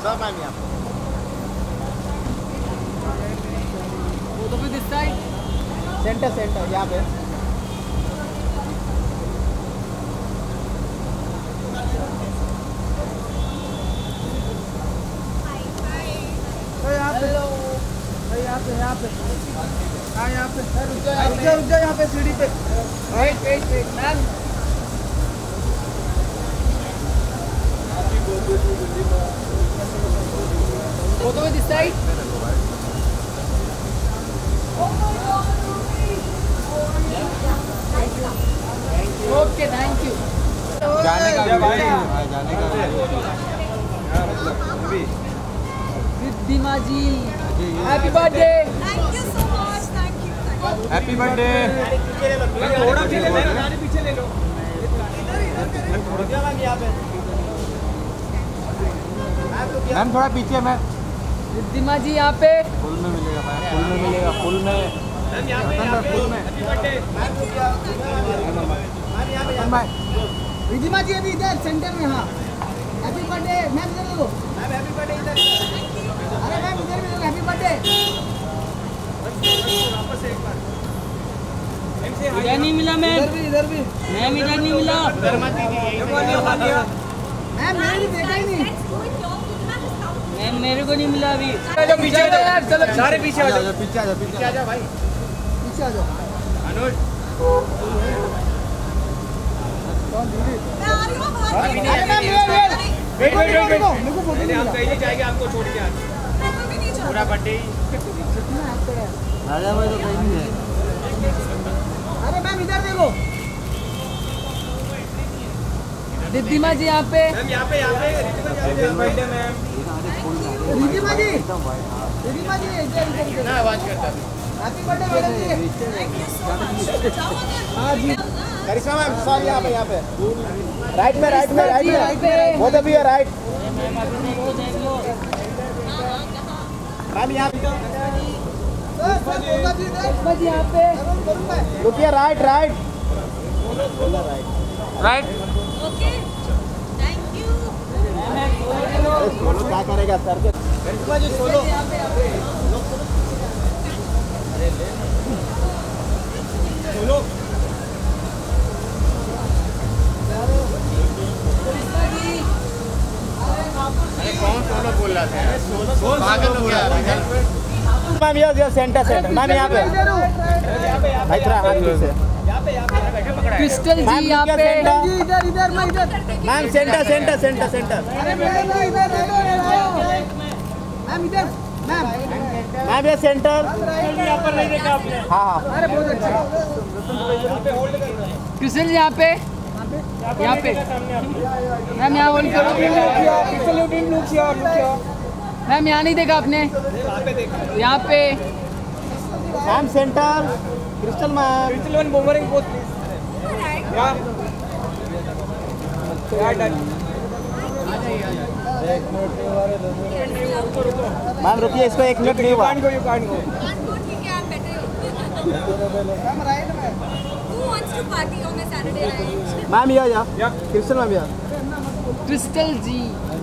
सब मैम यहाँ पे। फोटो भी दिस साइड। सेंटर यहाँ पे। यहाँ पे हाँ यहाँ पे रुक जा यहाँ पे सीढ़ी पे। Wait ma'am. फोटो में this side. Okay thank you. जाने का Riddhima ji happy birthday. Thank you so much. Thank you. Happy birthday. थोड़ा पीछे ले लो। मैम थोड़ा पीछे मैम। रिद्धिमा जी यहाँ पे। फुल में मिलेगा मैम। फुल में रिद्धिमा जी अभी इधर सेंटर में। हाँ हैप्पी बर्थडे मैम। इधर देखो मैम। हैप्पी बर्थडे इधर। अरे मैम इधर भी देखो हैप्पी बर्थडे। वापस एक बार इधर नहीं मिला मैम। इधर भी मैम इधर नहीं मिला। मैम मैंने भी देखा ही नहीं। मैम मेरे को नहीं मिला अभी। पीछे आ जाओ यार। चलो सारे पीछे आ जाओ। पीछे आ जाओ भाई। पीछे आ जाओ। अनुज मैं आ रही हूँ बाहर। अभी नहीं, अरे अभी मैम, नहीं। वेट। वेट। मेरे को फोटो नहीं, हम कहीं नहीं जाएंगे, आपको छोड़ के आज मैं भी नहीं जा पूरा बर्थडे राजा भाई तो कहीं नहीं है। अरे मैम इधर देखो। रिद्धिमा जी यहाँ पे। मैम यहाँ पे बर्थडे मैम। रिद्धिमा जी इधर ना आवाज करता happy birthday madam ji. Thank you so much. जाओ अगर। हाँ जी। करिश्मा मैम सॉरी यहाँ पे राइट में राइट में। वो तो भी है राइट। मैम यहाँ रिद्धिमा जी यहाँ पे। रुकिए right right. Okay thank you. Solo क्या करेगा सर के। करिश्मा जी सोलो। सोलो अरे कौन सोलो बोल रहा था? पागल हो गया। मैम ये सेंटर मैम यहाँ पे भाई थोड़ा हाथ पीछे। क्रिस्टल जी यहाँ पे। इधर मैं इधर। Ma'am centre. अरे मैम इधर मैम इधर मैम। मैम ये सेंटर। यहाँ पर नहीं देखा आपने? हाँ अरे बहुत अच्छा। क्रिस्टल जी यहाँ पे। यहाँ पे मैम यहाँ होल्ड करो। मैम यहाँ नहीं देखा आपने। यहाँ पे ma'am centre Crystal ma'am. One boomerang post please. यार डन। मैम रुकिए इसको 1 मिनट नहीं हुआ। You can't go. ठीक है, आप बेटर। मैम राइट में। Who wants to party on a Saturday night? Ma'am ये जा क्रिस्टल मैम यार। क्रिस्टल जी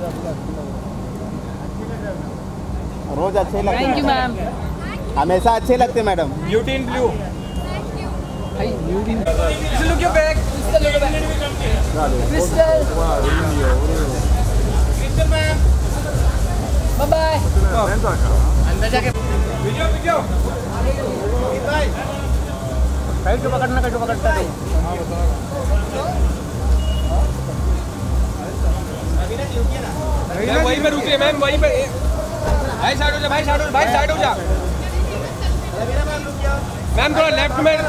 रोज अच्छे लगते थैंक यू हैं मैम। हमेशा अच्छे लगते madam. Beauty in blue. Thank you. भाई beauty. Look your back. Crystal ma'am bye bye. अंदर जाके वीडियो कहीं तो पकड़ना कहीं तो पकड़ता है। मैम वहीं पे रुकिए मैम वहीं पे। भाई साइड हो जा भाई साइड हो जा। मैम थोड़ा लेफ्ट में।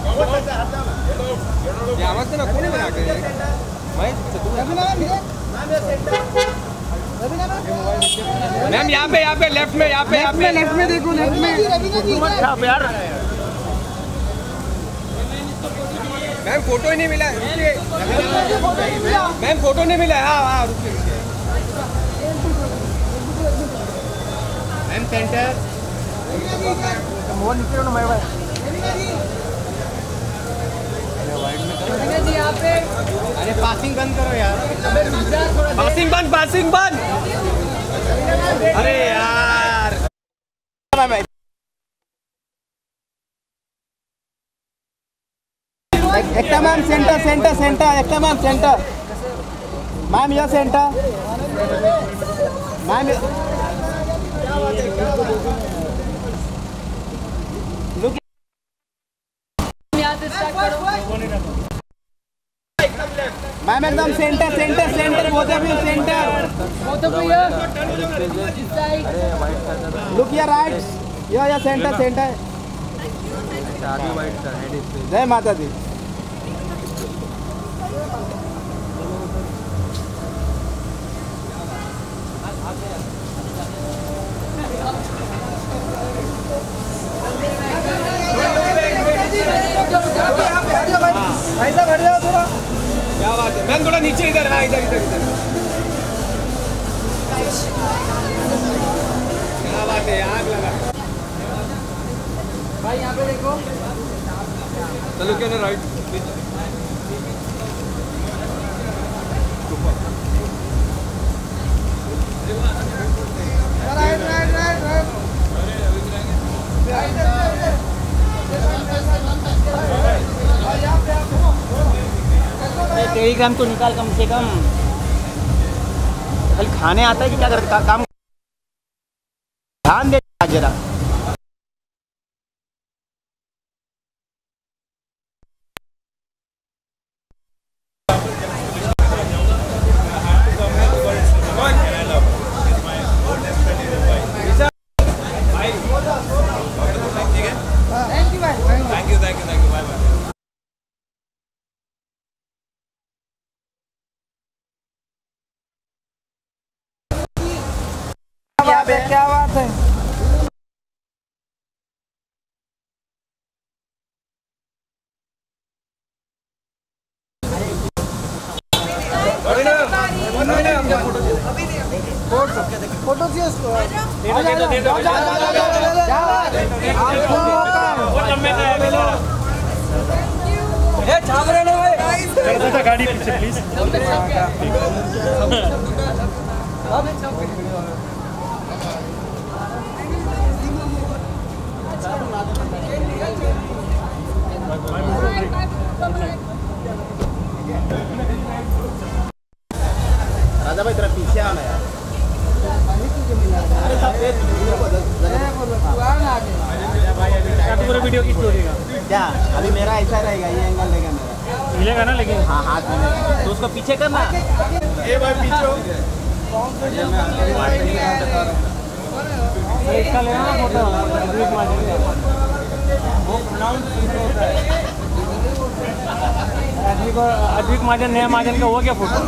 ये आवाज से ना कोने में आके भाई मैम यहाँ पे लेफ्ट में लेफ्ट में देखो लेफ्ट में। यार मैम फोटो ही नहीं मिला है। मैम फोटो नहीं मिला है। हाँ रुकिए मैम सेंटर। मोहन नीचे ना मेरे भाई। जी यहाँ पे। अरे पासिंग बंद करो यार। थोड़ा पासिंग बंद। अरे यार Ekta ma'am centre centre centre Ekta ma'am centre ma'am या सेंटर मैम लुक मैम एकदम centre centre centre both of you centre look या राइट या सेंटर सेंटर जय माता दी ऐसा बैठ जाओ थोड़ा क्या बात है मैम थोड़ा नीचे इधर हाँ इधर इधर इधर क्या बात है आग लगा भाई यहाँ पे देखो चलो क्या ना राइट टेलीग्राम तो निकाल कम से कम कल खाने आता है कि क्या करता काम ध्यान दे जरा क्या बात है फोटो चाहिए इसको गाड़ी पीछे प्लीज राजा भाई तेरा पीछे आना यार पूरा वीडियो की स्टोरी का क्या अभी मेरा ऐसा रहेगा ये एंगल लेगा मेरा मिलेगा ना लेकिन हाँ हाथ मिलेगा तो उसको पीछे करना ये भाई पीछे इसका लेना फोटो अद्विक महाजन नया महाजन का हो गया फोटो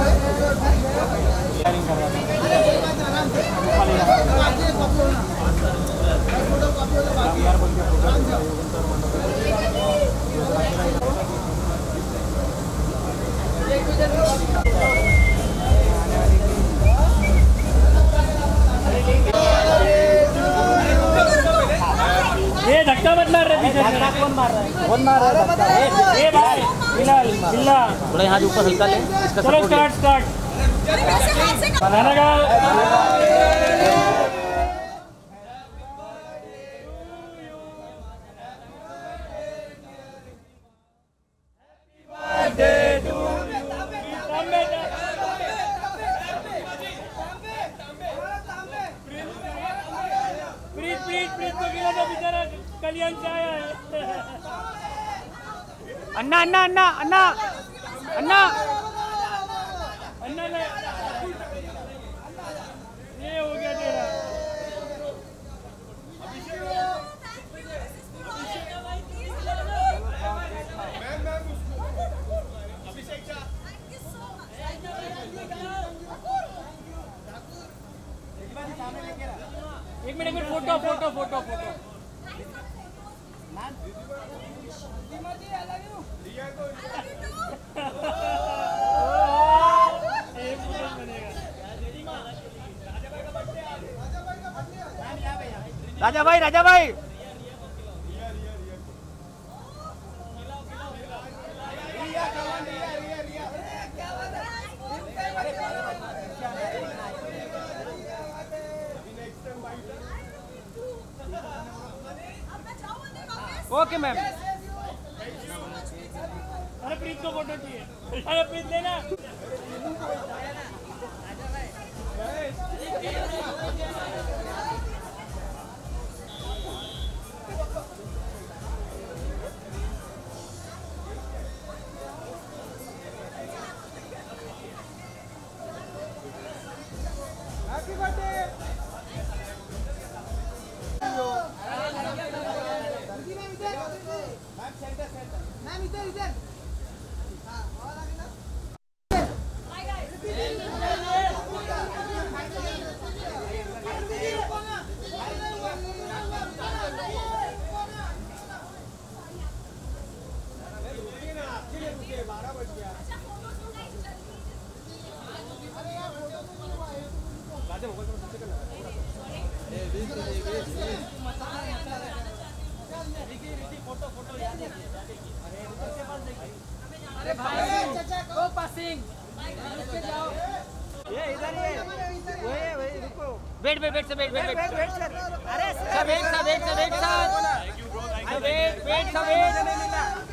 ये धक्का मत मार रहे पीछे कौन मार रहा है ये भाई बिल्ला बिल्ला थोड़ा यहाँ ऊपर हल्का ले इसका चलो स्टार्ट स्टार्ट बनाना का कल्याण से आया है अन्ना अन्ना अन्ना अन्ना अन्ना अन्ना ने ये हो गया तेरा एक minute photo photo photo photo Raja भाई राजा भाई ओके मैम। अरे प्रीत को फोटो चाहिए। अरे प्रीत लेना। Happy birthday. मैम इधर इधर। हाँ और आगे ना। Bye guys. अरे भाई चाचा को पासिंग ये इधर ही है। वही रुको। Wait wait wait sir wait wait wait wait sir. अरे sir wait sir wait sir wait sir wait sir wait